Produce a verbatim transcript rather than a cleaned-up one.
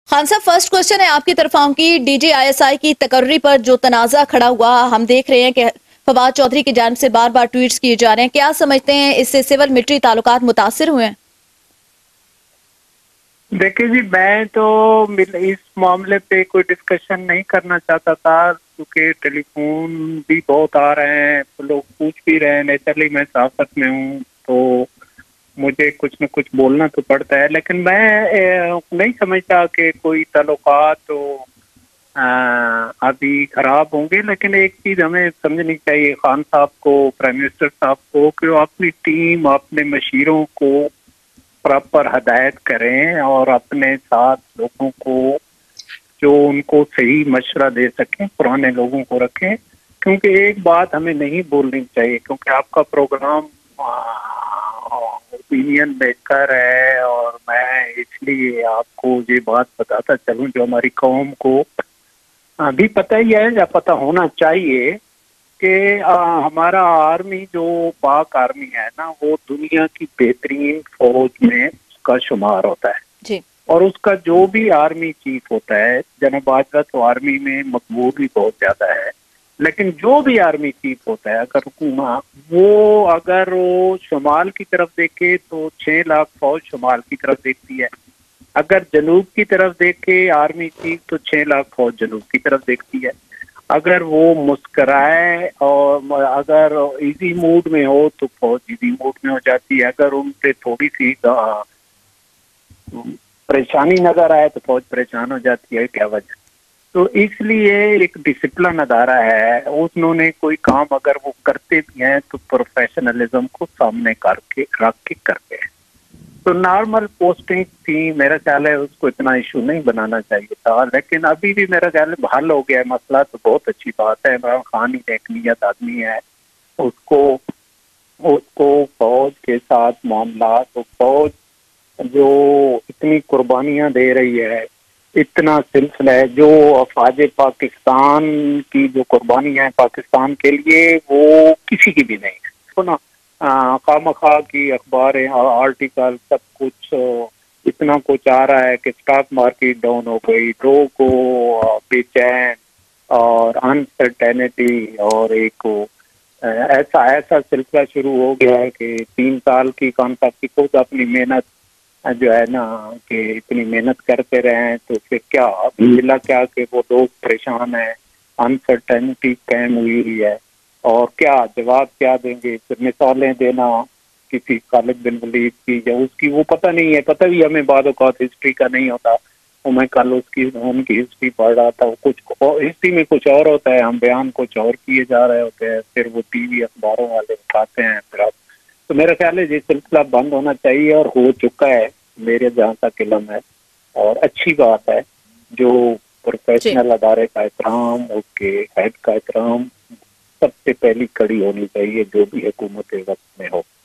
خان صاحب first question ہے آپ کی طرف آؤں کی، D G I S I کی تقرری پر جو تنازع کھڑا ہوا، ہم دیکھ رہے ہیں کہ فواد چودھری کی جانب سے بار بار ٹویٹس کیے جا رہے ہیں، کیا سمجھتے ہیں اس سے سول ملٹری تعلقات متاثر ہوئے ہیں؟ دیکھیں جی، میں تو اس معاملے پہ کوئی ڈسکشن نہیں کرنا چاہتا تھا، کیونکہ ٹیلی فون بھی بہت آ رہے ہیں، لوگ پوچھ بھی رہے ہیں، نیچرلی میں صحافت میں ہوں تو مجھے کچھ نہ کچھ بولنا تو پڑتا ہے، لیکن میں نہیں سمجھتا کہ کوئی تعلقات ابھی خراب ہوں گے۔ لیکن ایک چیز ہمیں سمجھنی چاہیے خان صاحب کو، پرائم منسٹر صاحب کو، کہ وہ اپنی ٹیم، اپنے مشیروں کو پراپر ہدایت کریں اور اپنے ساتھ لوگوں کو جو ان کو صحیح مشورہ دے سکیں، پرانے لوگوں کو رکھیں، کیونکہ ایک بات ہمیں نہیں بولنی چاہیے، کیونکہ آپ کا پروگرام اوپینین میکر ہے، اور میں اس لیے آپ کو یہ بات بتاتا چلوں جو ہماری قوم کو ابھی پتہ ہی ہے یا پتہ ہونا چاہیے کہ ہمارا آرمی جو پاک آرمی ہے نا، وہ دنیا کی بہترین فوج میں اس کا شمار ہوتا ہے جی، اور اس کا جو بھی آرمی چیف ہوتا ہے، جناب باجوہ تو آرمی میں مقبول بھی بہت زیادہ ہے، لیکن جو بھی آرمی چیف ہوتا ہے اگر حکومت وہ اگر وہ شمال کی طرف دیکھے تو چھ لاکھ فوج شمال کی طرف دیکھتی ہے، اگر جنوب کی طرف دیکھے آرمی چیف تو چھ لاکھ فوج جنوب کی طرف دیکھتی ہے، اگر وہ مسکرائے اور اگر ایزی موڈ میں ہو تو فوج ایزی موڈ میں ہو جاتی ہے، اگر ان پہ تھوڑی سی پریشانی نظر آئے تو فوج پریشان ہو جاتی ہے۔ کیا وجہ؟ تو اس لیے ایک ڈسپلن ادارہ ہے، انہوں نے کوئی کام اگر وہ کرتے بھی ہیں تو پروفیشنلزم کو سامنے کر کے رکھ کے کرتے ہیں۔ تو نارمل پوسٹنگ تھی، میرا خیال ہے اس کو اتنا ایشو نہیں بنانا چاہیے تھا، لیکن ابھی بھی میرا خیال ہے حل ہو گیا ہے مسئلہ، تو بہت اچھی بات ہے۔ عمران خان ہی ایک نیت آدمی ہے، اس کو اس کو فوج کے ساتھ معاملات، فوج جو اتنی قربانیاں دے رہی ہے، اتنا سلسلہ ہے، جو افواج پاکستان کی جو قربانی ہے پاکستان کے لیے وہ کسی کی بھی نہیں ہے۔ تو نا خواہ مخواہ کی اخباریں اور آرٹیکل سب کچھ اتنا کچھ آ رہا ہے کہ اسٹاک مارکیٹ ڈاؤن ہو گئی، لوگوں کو بے چین اور انسرٹینٹی، اور ایک ایسا ایسا سلسلہ شروع ہو گیا ہے کہ تین سال کی کانٹریکٹ کی خود اپنی محنت جو ہے نا کہ اتنی محنت کرتے رہے ہیں تو پھر کیا ملا کیا کہ وہ لوگ پریشان ہیں، انسرٹینٹی قائم ہوئی ہے، اور کیا جواب کیا دیں گے؟ پھر مثالیں دینا کسی خالد بن ولید کی یا اس کی، وہ پتہ نہیں ہے، پتہ بھی ہمیں بعد اوقات ہسٹری کا نہیں ہوتا، وہ میں کل اس کی ان کی ہسٹری پڑھ رہا تھا، کچھ ہسٹری میں کچھ اور ہوتا ہے، ہم بیان کچھ اور کیے جا رہے ہوتے ہیں، پھر وہ ٹی وی اخباروں والے اٹھاتے ہیں، پھر اب تو میرا خیال ہے یہ سلسلہ بند ہونا چاہیے، اور ہو چکا ہے میرے جہاں تک علم ہے، اور اچھی بات ہے۔ جو جی، پروفیشنل ادارے کا احترام، اس کے ہیڈ کا احترام سب سے پہلی کڑی ہونی چاہیے جو بھی حکومت وقت میں ہو۔